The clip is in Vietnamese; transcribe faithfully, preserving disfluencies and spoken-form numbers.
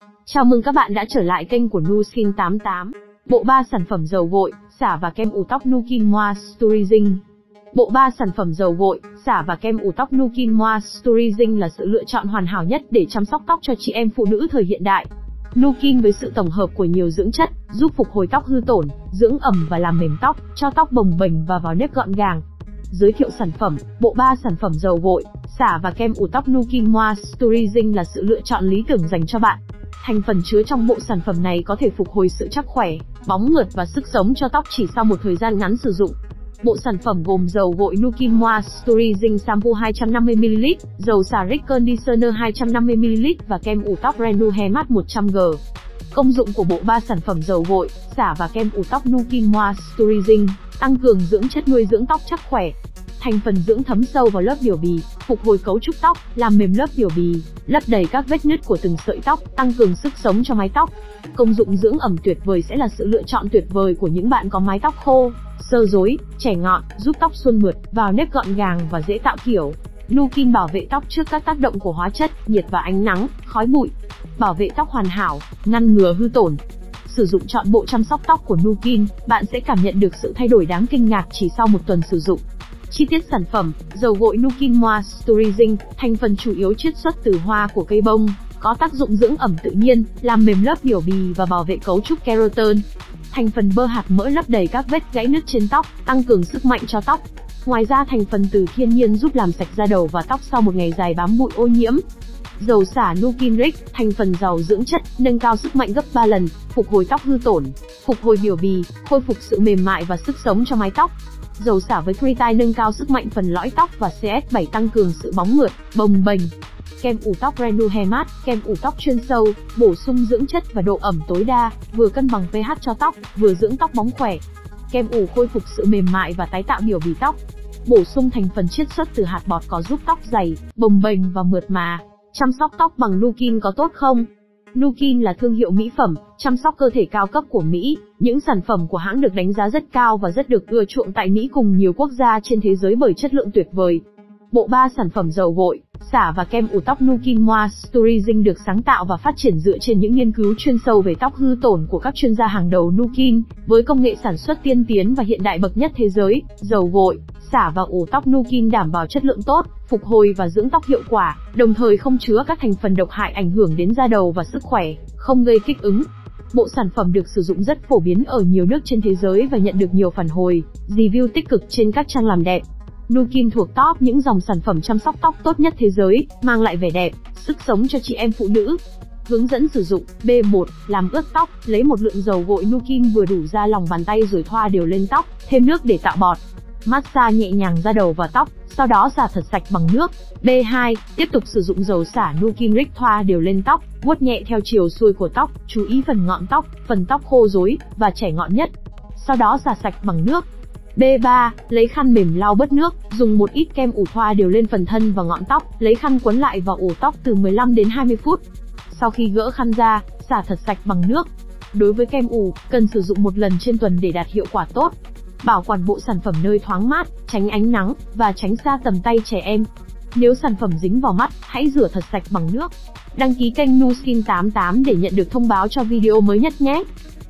Chào mừng các bạn đã trở lại kênh của NuSkin tám tám. Bộ ba sản phẩm dầu gội, xả và kem ủ tóc Nukin Moisturizing. Bộ ba sản phẩm dầu gội, xả và kem ủ tóc Nukin Moisturizing là sự lựa chọn hoàn hảo nhất để chăm sóc tóc cho chị em phụ nữ thời hiện đại. Nukin với sự tổng hợp của nhiều dưỡng chất, giúp phục hồi tóc hư tổn, dưỡng ẩm và làm mềm tóc, cho tóc bồng bềnh và vào nếp gọn gàng. Giới thiệu sản phẩm, bộ ba sản phẩm dầu gội, xả và kem ủ tóc Nukin Moisturizing là sự lựa chọn lý tưởng dành cho bạn. Thành phần chứa trong bộ sản phẩm này có thể phục hồi sự chắc khỏe, bóng mượt và sức sống cho tóc chỉ sau một thời gian ngắn sử dụng. Bộ sản phẩm gồm dầu gội Nukin Moisturizing Shampoo hai trăm năm mươi mi li lít, dầu xả Rick Conditioner hai trăm năm mươi mi li lít và kem ủ tóc Renew Hair Matte một trăm gam. Công dụng của bộ ba sản phẩm dầu gội, xả và kem ủ tóc Nukin Moisturizing: tăng cường dưỡng chất nuôi dưỡng tóc chắc khỏe. Thành phần dưỡng thấm sâu vào lớp biểu bì, phục hồi cấu trúc tóc, làm mềm lớp biểu bì, lấp đầy các vết nứt của từng sợi tóc, tăng cường sức sống cho mái tóc. Công dụng dưỡng ẩm tuyệt vời sẽ là sự lựa chọn tuyệt vời của những bạn có mái tóc khô, xơ rối, chẻ ngọn, giúp tóc suôn mượt, vào nếp gọn gàng và dễ tạo kiểu. Nukin bảo vệ tóc trước các tác động của hóa chất, nhiệt và ánh nắng, khói bụi. Bảo vệ tóc hoàn hảo, ngăn ngừa hư tổn. Sử dụng trọn bộ chăm sóc tóc của Nukin, bạn sẽ cảm nhận được sự thay đổi đáng kinh ngạc chỉ sau một tuần sử dụng. Chi tiết sản phẩm: dầu gội Nukin Moisturizing, thành phần chủ yếu chiết xuất từ hoa của cây bông, có tác dụng dưỡng ẩm tự nhiên, làm mềm lớp biểu bì và bảo vệ cấu trúc keratin. Thành phần bơ hạt mỡ lấp đầy các vết gãy nứt trên tóc, tăng cường sức mạnh cho tóc. Ngoài ra thành phần từ thiên nhiên giúp làm sạch da đầu và tóc sau một ngày dài bám bụi ô nhiễm. Dầu xả Nukin Rick, thành phần giàu dưỡng chất, nâng cao sức mạnh gấp ba lần, phục hồi tóc hư tổn, phục hồi biểu bì, khôi phục sự mềm mại và sức sống cho mái tóc. Dầu xả với Creatine nâng cao sức mạnh phần lõi tóc và xê ét bảy tăng cường sự bóng mượt, bồng bềnh. Kem ủ tóc Renew Hair Matte, kem ủ tóc chuyên sâu, bổ sung dưỡng chất và độ ẩm tối đa, vừa cân bằng pH cho tóc, vừa dưỡng tóc bóng khỏe. Kem ủ khôi phục sự mềm mại và tái tạo biểu bì tóc. Bổ sung thành phần chiết xuất từ hạt bọt có giúp tóc dày, bồng bềnh và mượt mà. Chăm sóc tóc bằng Nukin có tốt không? Nukin là thương hiệu mỹ phẩm, chăm sóc cơ thể cao cấp của Mỹ. Những sản phẩm của hãng được đánh giá rất cao và rất được ưa chuộng tại Mỹ cùng nhiều quốc gia trên thế giới bởi chất lượng tuyệt vời. Bộ ba sản phẩm dầu gội, xả và kem ủ tóc Nukin Moisturizing được sáng tạo và phát triển dựa trên những nghiên cứu chuyên sâu về tóc hư tổn của các chuyên gia hàng đầu Nukin, với công nghệ sản xuất tiên tiến và hiện đại bậc nhất thế giới. Dầu gội, xả và ủ tóc Nukin đảm bảo chất lượng tốt, phục hồi và dưỡng tóc hiệu quả, đồng thời không chứa các thành phần độc hại ảnh hưởng đến da đầu và sức khỏe, không gây kích ứng. Bộ sản phẩm được sử dụng rất phổ biến ở nhiều nước trên thế giới và nhận được nhiều phản hồi, review tích cực trên các trang làm đẹp. Nukin thuộc top những dòng sản phẩm chăm sóc tóc tốt nhất thế giới, mang lại vẻ đẹp, sức sống cho chị em phụ nữ. Hướng dẫn sử dụng: B một. Làm ướt tóc, lấy một lượng dầu gội Nukin vừa đủ ra lòng bàn tay rồi thoa đều lên tóc, thêm nước để tạo bọt. Massage nhẹ nhàng da đầu và tóc, sau đó xả thật sạch bằng nước. B hai. Tiếp tục sử dụng dầu xả Nukin Rick thoa đều lên tóc, vuốt nhẹ theo chiều xuôi của tóc, chú ý phần ngọn tóc, phần tóc khô rối và chẻ ngọn nhất. Sau đó xả sạch bằng nước. B ba. Lấy khăn mềm lau bớt nước, dùng một ít kem ủ thoa đều lên phần thân và ngọn tóc, lấy khăn quấn lại và ủ tóc từ mười lăm đến hai mươi phút. Sau khi gỡ khăn ra, xả thật sạch bằng nước. Đối với kem ủ, cần sử dụng một lần trên tuần để đạt hiệu quả tốt. Bảo quản bộ sản phẩm nơi thoáng mát, tránh ánh nắng và tránh xa tầm tay trẻ em. Nếu sản phẩm dính vào mắt, hãy rửa thật sạch bằng nước. Đăng ký kênh NuSkin tám tám để nhận được thông báo cho video mới nhất nhé.